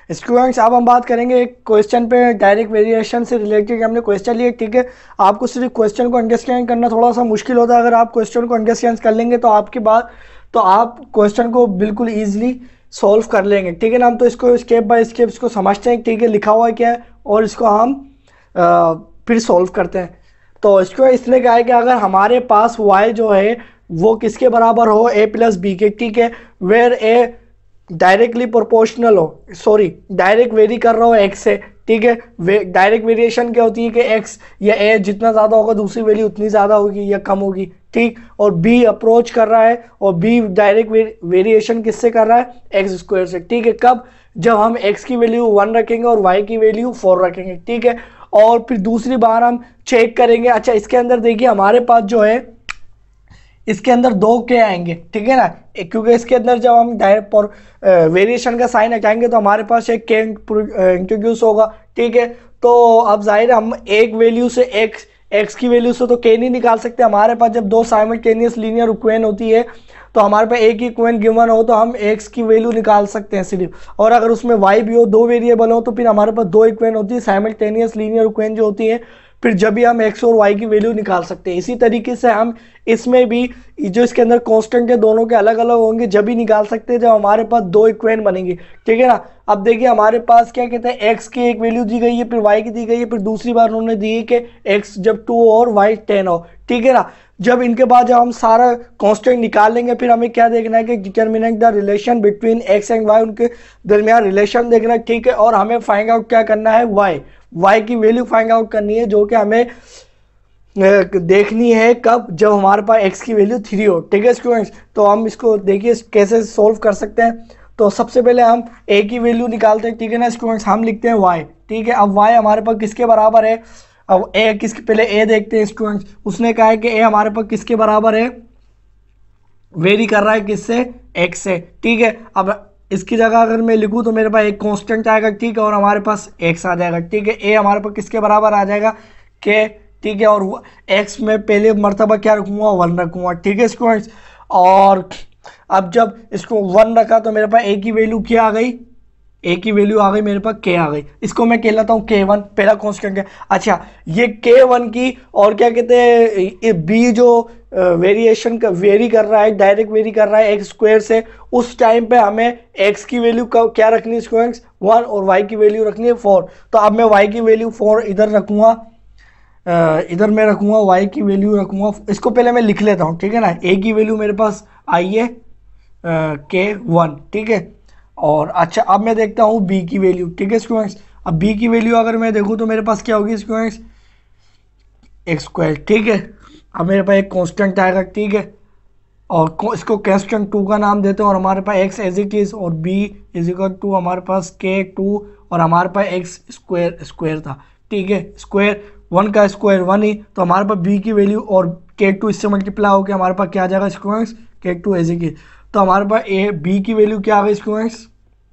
Students अब हम बात करेंगे एक क्वेश्चन पे, डायरेक्ट वेरिएशन से रिलेटेड हमने क्वेश्चन लिए, ठीक है। आपको सिर्फ क्वेश्चन को अंडरस्टैंड करना थोड़ा सा मुश्किल होता है, अगर आप क्वेश्चन को अंडरस्टैंड कर लेंगे तो आपकी बात, तो आप क्वेश्चन को बिल्कुल ईजिली सॉल्व कर लेंगे, ठीक है ना। हम तो इसको स्टेप बाय स्टेप इसको समझते हैं, ठीक है, लिखा हुआ है क्या है, और इसको हम फिर सॉल्व करते हैं। तो इसको इसने कहा है कि अगर हमारे पास y जो है वो किसके बराबर हो, a प्लस बी के, ठीक है, वेयर a डायरेक्टली प्रोपोर्शनल हो, सॉरी डायरेक्ट वेरी कर रहा हो x से, ठीक है। डायरेक्ट वेरिएशन क्या होती है कि x या a जितना ज़्यादा होगा दूसरी वैल्यू उतनी ज़्यादा होगी या कम होगी, ठीक। और b अप्रोच कर रहा है, और b डायरेक्ट वेरिएशन किससे कर रहा है, एक्स स्क्वायर से, ठीक है। कब, जब हम x की वैल्यू 1 रखेंगे और y की वैल्यू 4 रखेंगे, ठीक है। और फिर दूसरी बार हम चेक करेंगे, अच्छा इसके अंदर देखिए हमारे पास जो है इसके अंदर 2 के आएंगे, ठीक है ना, क्योंकि इसके अंदर जब हम डायरेक्ट वेरिएशन का साइन हटाएंगे तो हमारे पास एक के इंट्रोड्यूस होगा, ठीक है। तो अब जाहिर है हम एक वैल्यू से एक्स की वैल्यू से तो के नहीं निकाल सकते, हमारे पास जब 2 साइमल्टेनियस लीनियर इक्वेशन होती है तो हमारे पास एक ही इक्वेशन गिवन हो तो हम एक्स की वैल्यू निकाल सकते हैं सिर्फ, और अगर उसमें वाई भी हो, 2 वेरिएबल हो, तो फिर हमारे पास 2 इक्वेशन होती है साइमल्टेनियस लीनियर इक्वेशन जो होती है, फिर जब भी हम एक्स और वाई की वैल्यू निकाल सकते हैं। इसी तरीके से हम इसमें भी जो इसके अंदर कांस्टेंट है दोनों के अलग अलग होंगे, जब भी निकाल सकते हैं जब हमारे पास 2 इक्वेशन बनेंगी, ठीक है ना। अब देखिए हमारे पास क्या कहते हैं, एक्स की एक वैल्यू दी गई है, फिर वाई की दी गई है, फिर दूसरी बार उन्होंने दी है कि एक्स जब 2 और वाई 10 हो, ठीक है ना। जब इनके बाद जब हम सारा कांस्टेंट निकाल लेंगे, फिर हमें क्या देखना है कि determinate the relation between X and Y, उनके दरमियान रिलेशन देखना है, ठीक है। और हमें फाइंड आउट क्या करना है, वाई की वैल्यू फाइंड आउट करनी है, जो कि हमें देखनी है कब, जब हमारे पास x की वैल्यू 3 हो, ठीक है स्टूडेंट्स। तो हम इसको देखिए कैसे सोल्व कर सकते हैं। तो सबसे पहले हम a की वैल्यू निकालते हैं, ठीक है ना स्टूडेंट्स, हम लिखते हैं y, ठीक है। अब y हमारे पास किसके बराबर है, अब a किसके, पहले a देखते हैं स्टूडेंट्स। उसने कहा है कि a हमारे पास किसके बराबर है, वेरी कर रहा है किससे, x से, ठीक है। अब इसकी जगह अगर मैं लिखूं तो मेरे पास एक कांस्टेंट आएगा, ठीक है, और हमारे पास x आ जाएगा, ठीक है। a हमारे पास किसके बराबर आ जाएगा, k, ठीक है। और x में पहले मर्तबा क्या रखूंगा, 1 रखूंगा, ठीक है स्टूडेंट्स। और अब जब इसको 1 रखा तो मेरे पास a की वैल्यू क्या आ गई, a की वैल्यू आ गई मेरे पास k आ गई, इसको मैं कहलाता हूँ k1, पहला कांस्टेंट है। अच्छा ये k1 की, और क्या कहते हैं b जो वेरिएशन का वेरी कर रहा है, डायरेक्ट वेरी कर रहा है एक्स स्क्वायर से, उस टाइम पे हमें x की वैल्यू क्या रखनी है स्टूडेंट्स, 1, और y की वैल्यू रखनी है 4। तो अब मैं y की वैल्यू 4 इधर रखूंगा, इधर मैं रखूंगा y की वैल्यू रखूंगा, इसको पहले मैं लिख लेता हूँ, ठीक है ना। a की वैल्यू मेरे पास आई है k1, ठीक है। और अच्छा अब मैं देखता हूँ b की वैल्यू, ठीक है स्टूडेंट्स। अब b की वैल्यू अगर मैं देखूँ तो मेरे पास क्या होगी स्टूडेंट्स, एक्स स्क्वायर, ठीक है। अब मेरे पास एक कांस्टेंट आएगा, ठीक है, और इसको कांस्टेंट 2 का नाम देते हैं, और हमारे पास x एज इट इज, और b इज इक्वल टू हमारे पास k2, और हमारे पास x स्क्वायर था, ठीक है। स्क्वायर 1 का स्क्वायर 1 ही, तो हमारे पास b की वैल्यू और k2 इससे मल्टीप्लाई होकर हमारे पास क्या आ जाएगा students, k2 as it is. तो हमारे पास b की वैल्यू क्या आ गई स्टूडेंट्स,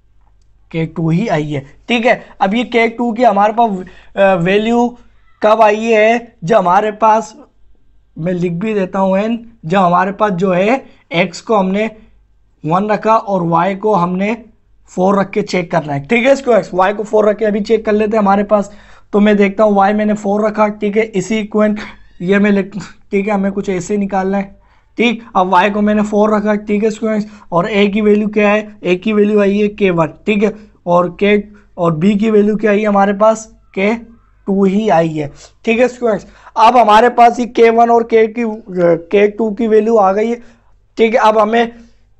k2 ही आई है, ठीक है। अब ये k2 की हमारे पास वैल्यू कब आई है, जब हमारे पास, मैं लिख भी देता हूँ n, जब हमारे पास जो है x को हमने 1 रखा और y को हमने 4 रख के चेक करना है, ठीक है स्टूडेंट्स। y को 4 रख के अभी चेक कर लेते हैं हमारे पास। तो मैं देखता हूँ y मैंने 4 रखा, ठीक है, इसी इक्वेशन ये मैं लिख, ठीक है, हमें कुछ ऐसे निकालना है, ठीक। अब y को मैंने 4 रखा, ठीक है स्टूडेंट्स, और a की वैल्यू क्या है, a की वैल्यू आई है k1, ठीक है, और b की वैल्यू क्या आई है हमारे पास, k2 ही आई है, ठीक है स्टूडेंट्स। अब हमारे पास ही k1 और k2 की वैल्यू आ गई है, ठीक है। अब हमें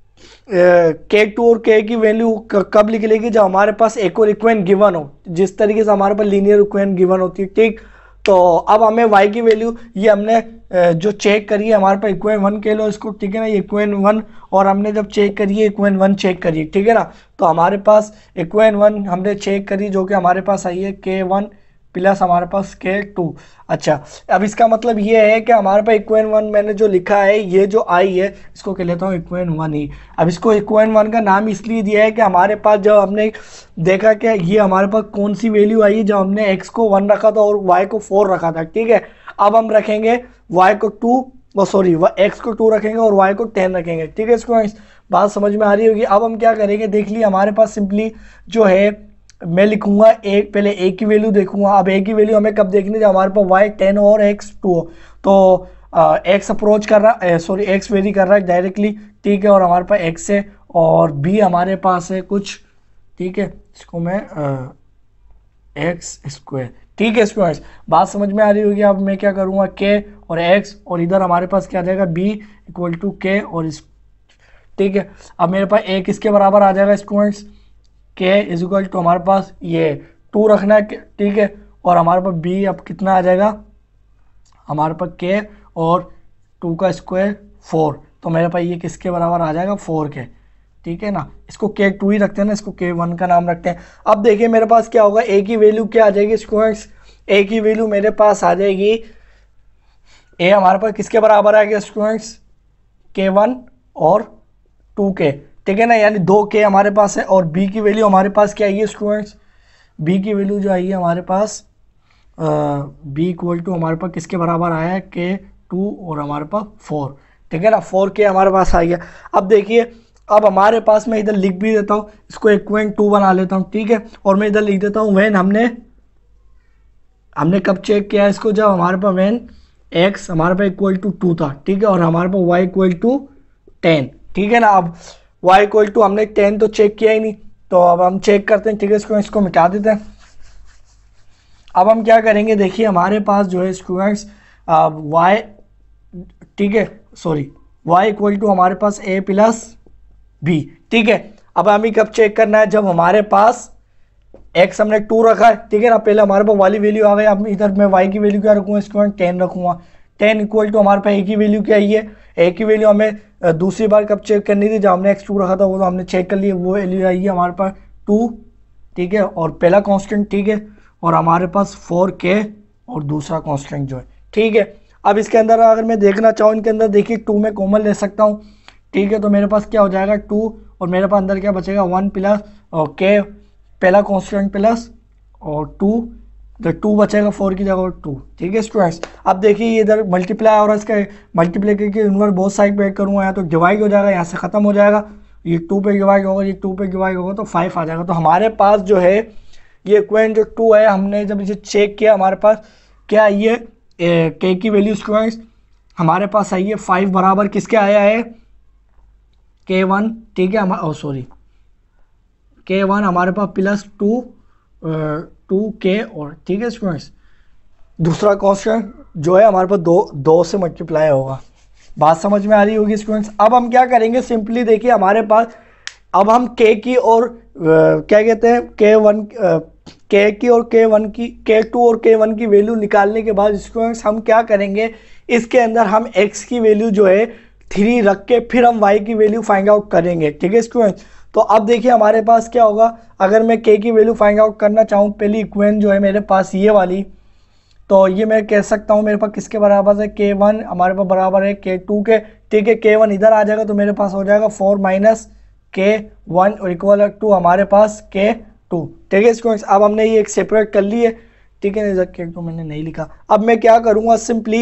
k2 और k की वैल्यू कब लिख लेगी, जब हमारे पास एक और इक्वेशन गिवन हो, जिस तरीके से हमारे पास लीनियर इक्वेशन गिवन होती है, ठीक। तो अब हमें y की वैल्यू, ये हमने जो चेक करी है हमारे पास इक्वेशन 1 के लो इसको, ठीक है ना, ये इक्वेशन 1, और हमने जब चेक करी है इक्वेशन 1 चेक करिए, ठीक है ना। तो हमारे पास इक्वेशन 1 हमने चेक करी, जो कि हमारे पास आई है k1 प्लस हमारे पास k2। अच्छा अब इसका मतलब ये है कि हमारे पास इक्वेशन 1 मैंने जो लिखा है, ये जो आई है इसको कह लेता हूँ इक्वेशन 1 ही। अब इसको इक्वेशन 1 का नाम इसलिए दिया है कि हमारे पास जब हमने देखा कि ये हमारे पास कौन सी वैल्यू आई है, जब हमने x को 1 रखा था और y को 4 रखा था, ठीक है। अब हम रखेंगे y को 2, सॉरी x को 2 रखेंगे और y को 10 रखेंगे, ठीक है। इसको बात समझ में आ रही होगी। अब हम क्या करेंगे, देख लिए हमारे पास सिंपली जो है मैं लिखूंगा एक, पहले ए की वैल्यू देखूंगा। अब ए की वैल्यू हमें कब देखनी है, जब हमारे पास वाई 10 और एक्स 2 हो। तो एक्स अप्रोच कर रहा है, सॉरी एक्स वेरी कर रहा है डायरेक्टली, ठीक है, और हमारे पास एक्स है और बी हमारे पास है कुछ, ठीक है, इसको मैं एक्स स्क्वायर, ठीक है स्क्वायर। बात समझ में आ रही होगी। अब मैं क्या करूँगा, के और एक्स, और इधर हमारे पास क्या आ जाएगा, बी इक्वल टू के और इस, ठीक है। अब मेरे पास ए किसके बराबर आ जाएगा स्टूडेंट्स, के इज इक्वल टू हमारे पास ये 2 रखना है, ठीक है, और हमारे पास बी अब कितना आ जाएगा, हमारे पास के और 2 का स्क्वायर 4, तो मेरे पास ये किसके बराबर आ जाएगा 4 के, ठीक है ना। इसको के 2 ही रखते हैं ना, इसको के 1 का नाम रखते हैं। अब देखिए मेरे पास क्या होगा, ए की वैल्यू क्या आ जाएगी स्टूडेंट्स, ए की वैल्यू मेरे पास आ जाएगी, ए हमारे पास किसके बराबर आएगा स्टूडेंट्स, के 1 और 2 के, ठीक है ना, यानी 2 के हमारे पास है। और बी की वैल्यू हमारे पास क्या आई है स्टूडेंट्स, बी की वैल्यू जो आई है हमारे पास बी इक्वल टू हमारे पास किसके बराबर आया है, के 2 और हमारे पास 4, ठीक है ना, 4 के हमारे पास आ गया। अब देखिए, अब हमारे पास मैं इधर लिख भी देता हूँ, इसको इक्वेंट 2 बना लेता हूँ, ठीक है, और मैं इधर लिख देता हूँ व्हेन, हमने कब चेक किया इसको, जब हमारे पास व्हेन एक्स हमारे पास इक्वल टू 2 था, ठीक है, और हमारे पास वाई इक्वल टू 10, ठीक है ना। अब वाई इक्वल टू हमने 10 तो चेक किया ही नहीं, तो अब हम चेक करते हैं, ठीक है, इसको मिटा देते हैं। अब हम क्या करेंगे, देखिए हमारे पास जो है स्टूडेंट्स वाई, ठीक है, सॉरी वाई इक्वल टू हमारे पास ए प्लस बी, ठीक है। अब हमें कब चेक करना है, जब हमारे पास एक्स हमने 2 रखा है, ठीक है ना, पहले हमारे पास वाली वैल्यू आ गई। अब इधर मैं वाई की वैल्यू क्या रखूँगा स्टूडेंट, 10 रखूँगा। 10 इक्वल टू हमारे पास ए की वैल्यू क्या आई है, ए की वैल्यू हमें दूसरी बार कब चेक करनी थी, जब हमने x2 रखा था, वो तो हमने चेक कर लिया, वो वैल्यू आई है हमारे पास 2, ठीक है, और पहला कांस्टेंट, ठीक है, और हमारे पास 4k और दूसरा कांस्टेंट जो है, ठीक है। अब इसके अंदर अगर मैं देखना चाहूँ, इनके अंदर देखिए 2 में कॉमन ले सकता हूँ, ठीक है, तो मेरे पास क्या हो जाएगा 2, और मेरे पास अंदर क्या बचेगा 1 प्लस और k पहला कांस्टेंट प्लस और 2, तो 2 बचेगा 4 की जगह 2, ठीक है स्टूडेंट्स। अब देखिए ये इधर मल्टीप्लाई और इसका मल्टीप्लाई करके इन्वर्स बोथ साइड पे करूँगा, यहाँ तो डिवाइड हो जाएगा, यहाँ से ख़त्म हो जाएगा, ये 2 पे डिवाइड होगा, ये 2 पे डिवाइड होगा, तो 5 आ जाएगा। तो हमारे पास जो है ये इक्वेशन जो 2 है, हमने जब इसे चेक किया हमारे पास क्या आई है, के की वैल्यू स्टूडेंट्स हमारे पास आई है 5 बराबर किसके आया है, k1, ठीक है, k1 हमारे पास प्लस 2k और, ठीक है स्टूडेंट्स, दूसरा कांस्टेंट जो है हमारे पास 2 से मल्टीप्लाई होगा। बात समझ में आ रही होगी स्टूडेंट्स। अब हम क्या करेंगे, सिंपली देखिए हमारे पास अब हम k की और क्या कहते हैं k1 k की और k1 की k2 और k1 की वैल्यू निकालने के बाद स्टूडेंट्स हम क्या करेंगे, इसके अंदर हम x की वैल्यू जो है 3 रख के फिर हम y की वैल्यू फाइंड आउट करेंगे, ठीक है स्टूडेंट्स। तो अब देखिए हमारे पास क्या होगा, अगर मैं k की वैल्यू फाइंड आउट करना चाहूँ, पहली इक्वेशन जो है मेरे पास ये वाली, तो ये मैं कह सकता हूँ मेरे पास किसके बराबर है, k1 हमारे पास बराबर है k2 के, ठीक है, k1 इधर आ जाएगा तो मेरे पास हो जाएगा 4 माइनस k1 और इक्वल टू हमारे पास k2, ठीक है स्टूडेंट्स। अब हमने ये एक सेपरेट कर ली है, ठीक है, इधर k2 मैंने नहीं लिखा। अब मैं क्या करूँगा, सिंपली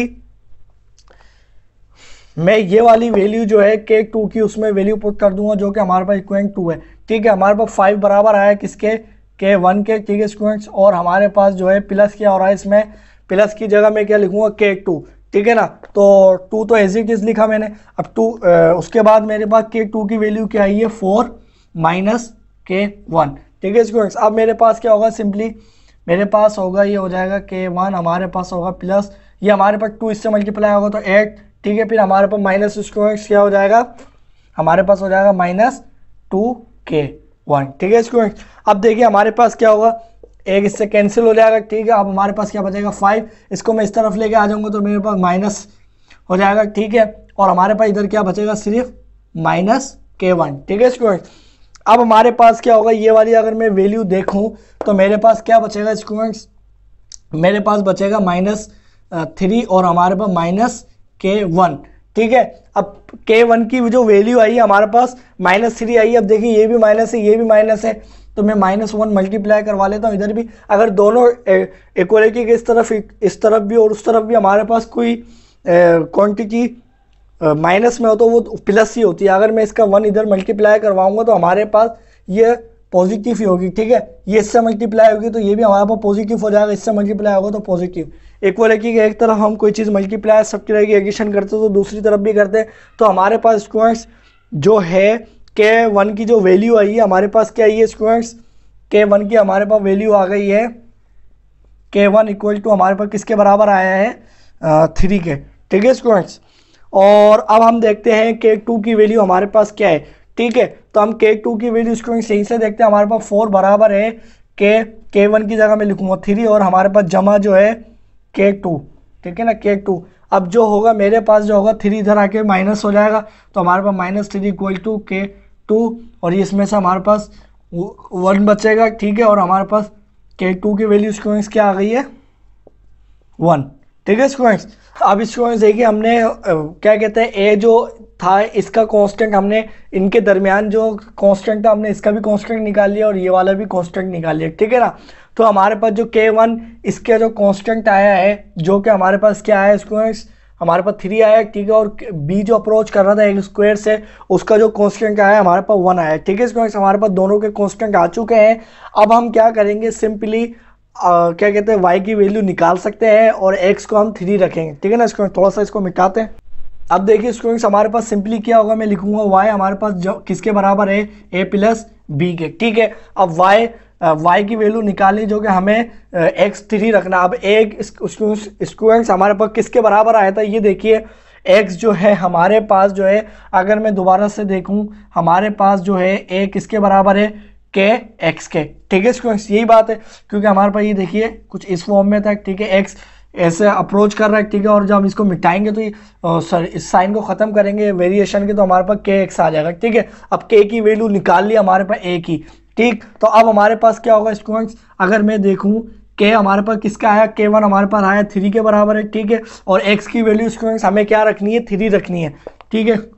मैं ये वाली वैल्यू जो है k2 की उसमें वैल्यू पुट कर दूंगा, जो कि हमारे पास इक्वेशन 2 है, ठीक है। हमारे पास 5 बराबर आया किसके, k1 के, ठीक है स्टूडेंट्स, और हमारे पास जो है प्लस क्या हो रहा है, इसमें प्लस की जगह मैं क्या लिखूंगा k2, ठीक है ना। तो 2 तो एज इट इज लिखा मैंने। अब 2 उसके बाद मेरे पास k2 की वैल्यू क्या आई है 4 माइनस k1, ठीक है स्टूडेंट्स। अब मेरे पास क्या होगा, सिंपली मेरे पास होगा ये हो जाएगा k1 हमारे पास होगा प्लस ये हमारे पास 2 इससे मल्टीप्लाई होगा तो 8, ठीक है, फिर हमारे पास माइनस स्टूडेंट्स क्या हो जाएगा, हमारे पास हो जाएगा माइनस 2k1, ठीक है स्टूडेंट्स। अब देखिए हमारे पास क्या होगा, एक इससे कैंसिल हो जाएगा, ठीक है। अब हमारे पास क्या बचेगा 5, इसको मैं इस तरफ लेके आ जाऊंगा तो मेरे पास माइनस हो जाएगा, ठीक है, और हमारे पास इधर क्या बचेगा सिर्फ माइनस k1, ठीक है स्टूडेंट्स। अब हमारे पास क्या होगा, ये वाली अगर मैं वैल्यू देखूं तो मेरे पास क्या बचेगा स्टूडेंट्स, मेरे पास बचेगा -3 और हमारे पास माइनस k1, ठीक है। अब k1 की जो वैल्यू आई है हमारे पास -3 आई है। अब देखिए ये भी माइनस है, ये भी माइनस है, तो मैं -1 मल्टीप्लाई करवा लेता हूँ इधर भी। अगर दोनों इक्वलिटी के इस तरफ भी और उस तरफ भी हमारे पास कोई क्वांटिटी माइनस में हो तो वो प्लस ही होती है। अगर मैं इसका 1 इधर मल्टीप्लाई करवाऊंगा तो हमारे पास ये पॉजिटिव ही होगी, ठीक है। ये इससे मल्टीप्लाई होगी तो ये भी हमारे पास पॉजिटिव हो जाएगा, इससे मल्टीप्लाई होगा तो पॉजिटिव। इक्वल है कि एक तरफ हम कोई चीज़ मल्टीप्लाई सबकी तरह की एडिशन करते तो दूसरी तरफ भी करते, तो हमारे पास स्टूडेंट्स जो है K1 की जो वैल्यू आई है हमारे पास क्या आई है स्टूडेंट्स, K1 की हमारे पास वैल्यू आ गई है, K1 इक्वल टू हमारे पास किसके बराबर आया है 3 के, ठीक है स्टूडेंट्स। और अब हम देखते हैं K2 की वैल्यू हमारे पास क्या है, ठीक है। तो हम K2 की वैल्यू स्टूडेंट्स सही से देखते हैं, हमारे पास 4 बराबर है K1 की जगह मैं लिखूंगा 3 और हमारे पास जमा जो है K2, ठीक है ना K2। अब जो होगा मेरे पास जो होगा 3 इधर आके माइनस हो जाएगा, तो हमारे पास -3 इक्वल टू K2 और इसमें से हमारे पास 1 बचेगा, ठीक है। और हमारे पास K2 की वैल्यू स्टूडेंट्स क्या आ गई है 1, ठीक है स्टूडेंट्स। अब स्टूडेंट्स देखिए हमने क्या कहते हैं ए जो था इसका कांस्टेंट हमने इनके दरमियान जो कांस्टेंट था हमने इसका भी कांस्टेंट निकाल लिया और ये वाला भी कांस्टेंट निकाल लिया, ठीक है ना। तो हमारे पास जो K1 इसका जो कांस्टेंट आया है जो कि हमारे पास क्या है स्टूडेंट्स, हमारे पास 3 आया है, ठीक है। और बी जो अप्रोच कर रहा था एक स्क्वायर से उसका जो कांस्टेंट आया है हमारे पास 1 आया है, ठीक है स्टूडेंट्स। हमारे पास दोनों के कांस्टेंट आ चुके हैं। अब हम क्या करेंगे सिंपली क्या कहते हैं y की वैल्यू निकाल सकते हैं और x को हम 3 रखेंगे, ठीक है ना स्टूडेंट। थोड़ा सा इसको मिटाते हैं। अब देखिए स्टूडेंट्स हमारे पास सिंपली क्या होगा, मैं लिखूंगा y हमारे पास जो किसके बराबर है a प्लस b के, ठीक है। अब y की वैल्यू निकालनी जो कि हमें x 3 रखना। अब एक स्टूडेंट्स हमारे पास किसके बराबर आया था ये देखिए, x जो है हमारे पास जो है अगर मैं दोबारा से देखूं हमारे पास जो है a किसके बराबर है x के, ठीक है स्टूडेंट्स। यही बात है क्योंकि हमारे पास ये देखिए कुछ इस फॉर्म में था, ठीक है। x ऐसे अप्रोच कर रहा है, ठीक है। और जब हम इसको मिटाएंगे तो इस साइन को खत्म करेंगे वेरिएशन के तो हमारे पास kx आ जाएगा, ठीक है। अब k की वैल्यू निकाल ली हमारे पास a की, ठीक। तो अब हमारे पास क्या होगा स्टूडेंट्स, अगर मैं देखूं k हमारे पास किसका आया K1 हमारे पास आया 3 के बराबर है, ठीक है। और x की वैल्यू स्टूडेंट्स हमें क्या रखनी है 3 रखनी है, ठीक है।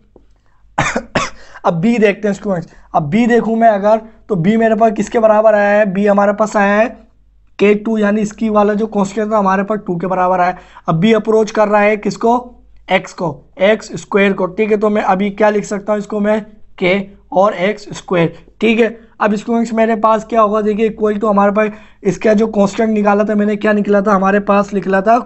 अब b देखते हैं स्टूडेंट्स। अब b देखूं मैं अगर तो b मेरे पास किसके बराबर आया है, b हमारे पास आया है K2 यानी इसकी वाला जो कांस्टेंट था हमारे पास 2 के बराबर आया। अब b अप्रोच कर रहा है किसको x को, x स्क्वायर को, ठीक है। तो मैं अभी क्या लिख सकता हूँ इसको मैं k और x स्क्वायर, ठीक है। अब स्टूडेंट्स मेरे पास क्या होगा देखिए इक्वल टू हमारे पास इसका जो कांस्टेंट निकाला था मैंने क्या निकला था हमारे पास निकला था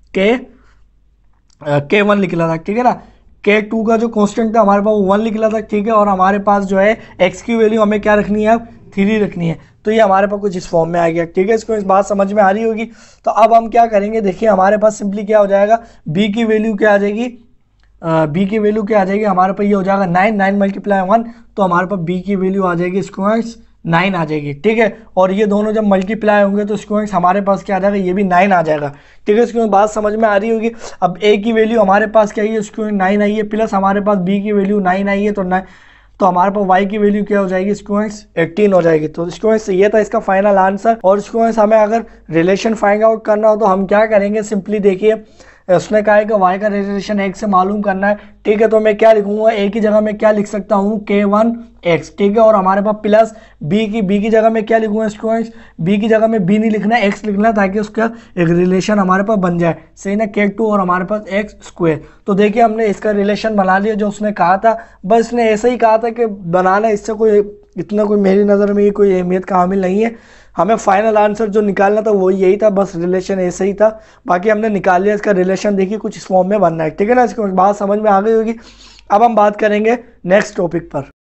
K1 निकला था, ठीक है ना। K2 का जो कांस्टेंट था हमारे पास 1 निकला था, ठीक है। और हमारे पास जो है x की वैल्यू हमें क्या रखनी है 3 रखनी है। तो ये हमारे पास कुछ इस फॉर्म में आ गया, ठीक है। इसको इस बात समझ में आ रही होगी। तो अब हम क्या करेंगे देखिए हमारे पास सिंपली क्या हो जाएगा, b की वैल्यू क्या आ जाएगी, b की वैल्यू क्या आ जाएगी हमारे पास ये हो जाएगा 9 मल्टीप्लाई 1, तो हमारे पास b की वैल्यू आ जाएगी स्टूडेंट्स 9 आ जाएगी, ठीक है। और ये दोनों जब मल्टीप्लाई होंगे तो स्टूडेंट्स हमारे पास क्या आ जाएगा ये भी 9 आ जाएगा, ठीक है। इसकी बात समझ में आ रही होगी। अब a की वैल्यू हमारे पास क्या है स्टूडेंट 9 आई है, प्लस हमारे पास b की वैल्यू 9 आई है, तो हमारे पास y की वैल्यू क्या हो जाएगी स्टूडेंट्स 18 हो जाएगी। तो स्टूडेंट्स ये था इसका फाइनल आंसर। और स्टूडेंट्स हमें अगर रिलेशन फाइंड आउट करना हो तो हम क्या करेंगे, सिंपली देखिए उसने कहा है कि y का रिलेशन x से मालूम करना है, ठीक है। तो मैं क्या लिखूंगा a की जगह मैं क्या लिख सकता हूँ K1x, ठीक है। और हमारे पास प्लस b की जगह मैं क्या लिखूंगा स्टूडेंट्स, b की जगह में b नहीं लिखना x लिखना ताकि उसका एक रिलेशन हमारे पास बन जाए, सही ना, K2 और हमारे पास x स्क्वायर। तो देखिए हमने इसका रिलेशन बना लिया जो उसने कहा था, बस इसने ऐसे ही कहा था कि बनाना, इससे कोई इतना कोई मेरी नज़र में कोई अहमियत का हामिल नहीं है। हमें फाइनल आंसर जो निकालना था वो यही था, बस रिलेशन ऐसे ही था, बाकी हमने निकाल लिया। इसका रिलेशन देखिए कुछ इस फॉर्म में बनना है, ठीक है ना। इसकी बात समझ में आ गई होगी। अब हम बात करेंगे नेक्स्ट टॉपिक पर।